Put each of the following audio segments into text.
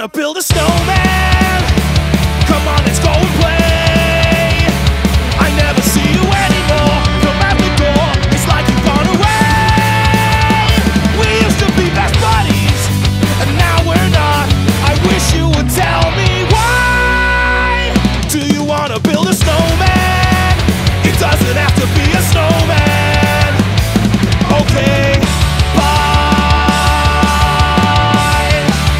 wanna build a snowman? Come on, let's go and play. I never see you anymore. Come out the door, it's like you've gone away. We used to be best buddies, and now we're not. I wish you would tell me why. Do you wanna build a snowman? It doesn't have to be a snowman. Okay, bye.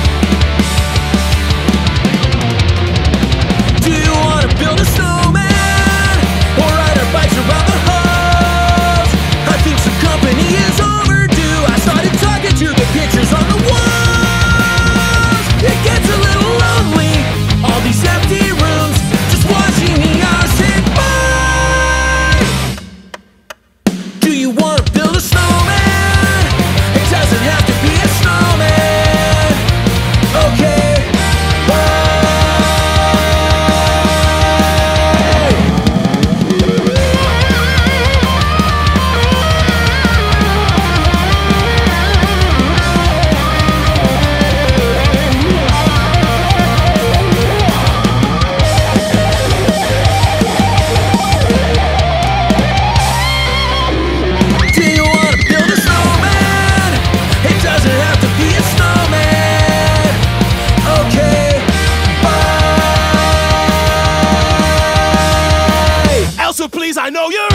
Do you wanna build a snowman or ride our bikes around the halls? I think some company is overdue. I started talking to the pictures on the walls. It gets a little lonely, all these empty rooms, just watching the hours tick by. Do you wanna build a snowman? It doesn't have to be a snowman. Okay, bye. Do you wanna build a snowman? It doesn't have to be a snowman. Okay, bye. Elsa, please, I know you're